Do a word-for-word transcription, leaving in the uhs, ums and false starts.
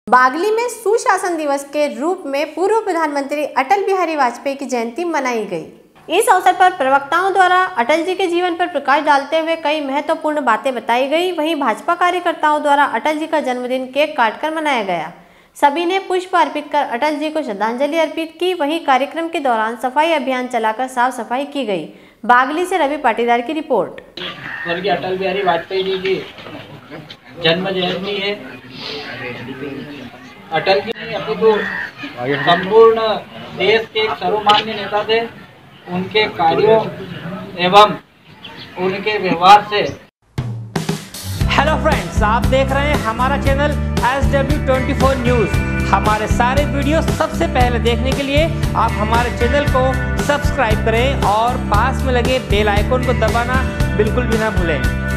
बागली में सुशासन दिवस के रूप में पूर्व प्रधानमंत्री अटल बिहारी वाजपेयी की जयंती मनाई गई। इस अवसर पर प्रवक्ताओं द्वारा अटल जी के जीवन पर प्रकाश डालते हुए कई महत्वपूर्ण बातें बताई गई। वहीं भाजपा कार्यकर्ताओं द्वारा अटल जी का जन्मदिन केक काटकर मनाया गया। सभी ने पुष्प अर्पित कर अटल जी को श्रद्धांजलि अर्पित की। वहीं कार्यक्रम के दौरान सफाई अभियान चलाकर साफ सफाई की गई। बागली से रवि पाटीदार की रिपोर्ट। स्वर्गीय अटल बिहारी वाजपेयी जी की जन्म जयंती है। अटल जी नहीं अपितु संपूर्ण देश के एक सर्वमान्य नेता थे। उनके कार्यों एवं उनके व्यवहार से। हेलो फ्रेंड्स, आप देख रहे हैं हमारा channel S W twenty four news. हमारे सारे वीडियो सबसे पहले देखने के लिए आप हमारे चैनल को सब्सक्राइब करें और पास में लगे बेल आइकन को दबाना बिल्कुल भी ना भूलें।